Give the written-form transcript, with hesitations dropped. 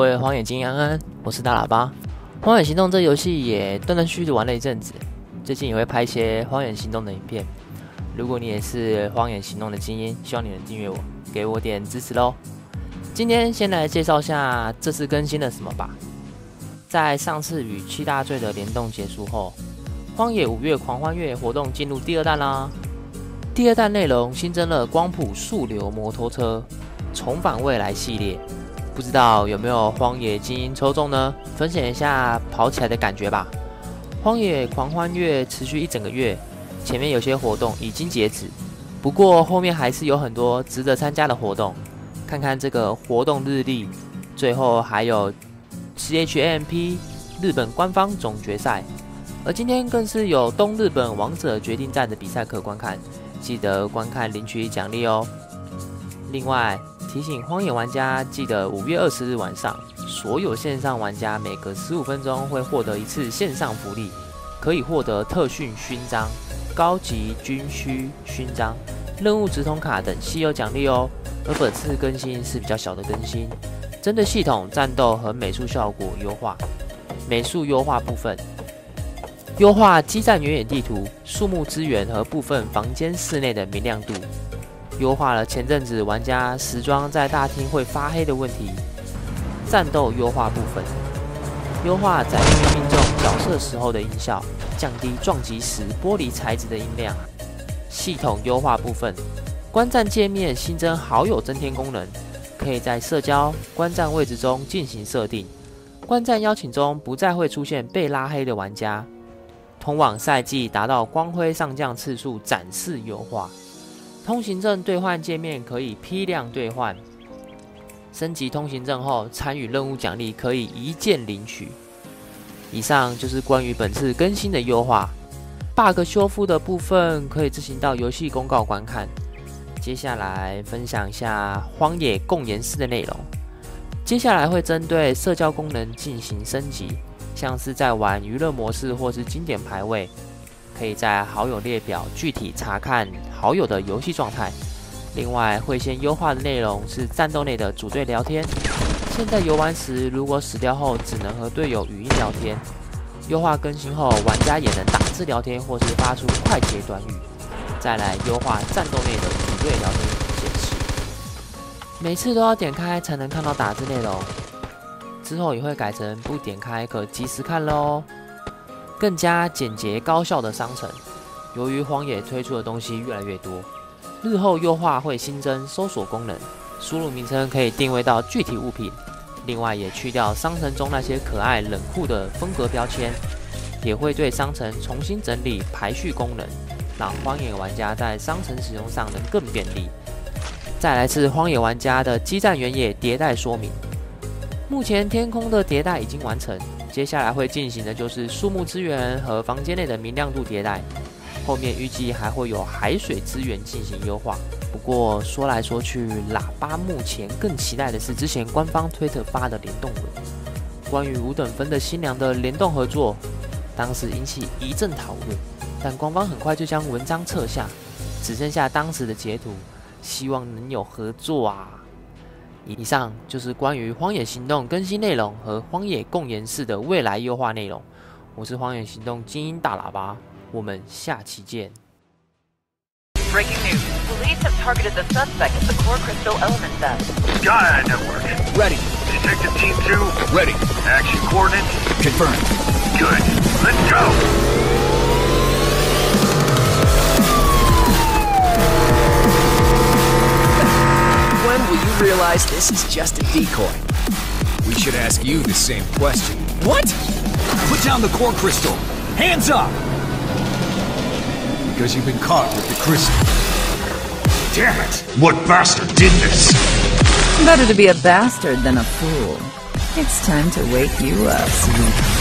各位荒野精英安安，我是大喇叭。荒野行动这游戏也断断续续的玩了一阵子，最近也会拍一些荒野行动的影片。如果你也是荒野行动的精英，希望你能订阅我，给我点支持咯。今天先来介绍下这次更新了什么吧。在上次与七大罪的联动结束后，荒野5月狂欢月活动进入第二弹啦。第二弹内容新增了光谱速流摩托车、重返未来系列，不知道有没有荒野精英抽中呢？分享一下跑起来的感觉吧。荒野狂欢月持续1整个月，前面有些活动已经截止，不过后面还是有很多值得参加的活动。看看这个活动日历，最后还有 CHAMP 日本官方总决赛，而今天更是有东日本王者决定战的比赛可观看，记得观看领取奖励哦。另外提醒荒野玩家，记得5月20日晚上，所有线上玩家每隔15分钟会获得一次线上福利，可以获得特训勋章、高级军需勋章、任务直通卡等稀有奖励哦。而本次更新是比较小的更新，针对系统、战斗和美术效果优化。美术优化部分，优化激战原野地图、树木资源和部分房间室内的明亮度。优化了前阵子玩家时装在大厅会发黑的问题。战斗优化部分，优化载具命中角色时候的音效，降低撞击时玻璃材质的音量。系统优化部分，观战界面新增好友增添功能，可以在社交观战位置中进行设定。观战邀请中不再会出现被拉黑的玩家。通往赛季达到光辉上将次数展示优化。通行证兑换界面可以批量兑换，升级通行证后参与任务奖励可以一键领取。以上就是关于本次更新的优化。bug 修复的部分可以自行到游戏公告观看。接下来分享一下荒野共研室的内容。接下来会针对社交功能进行升级，像是在玩娱乐模式或是经典排位，可以在好友列表具体查看好友的游戏状态。另外会先优化的内容是战斗内的组队聊天，现在游玩时如果死掉后只能和队友语音聊天。优化更新后，玩家也能打字聊天或是发出快捷短语。再来优化战斗内的组队聊天显示，每次都要点开才能看到打字内容，之后也会改成不点开可及时看了哦。更加简洁高效的商城，由于荒野推出的东西越来越多，日后优化会新增搜索功能，输入名称可以定位到具体物品。另外也去掉商城中那些可爱冷酷的风格标签，也会对商城重新整理排序功能，让荒野玩家在商城使用上能更便利。再来是荒野玩家的激战原野迭代说明，目前天空的迭代已经完成，接下来会进行的就是树木资源和房间内的明亮度迭代，后面预计还会有海水资源进行优化。不过说来说去，喇叭目前更期待的是之前官方推特发的联动文，关于5等分的新娘的联动合作，当时引起一阵讨论，但官方很快就将文章撤下，只剩下当时的截图，希望能有合作啊。以上就是关于荒野行动更新内容和荒野共研室的未来优化内容。我是荒野行动精英大喇叭，我们下期见。 Breaking news. Police have targeted the suspect at the Core Crystal Element Theft. Skyeye Network. Ready. Detective Team 2. Ready. Action coordinates. Confirmed. Good. Let's go! When will you realize this is just a decoy? We should ask you the same question. What? Put down the core crystal. Hands up! Because you've been caught with the crystal. Damn it! What bastard did this? Better to be a bastard than a fool. It's time to wake you up, sweetie.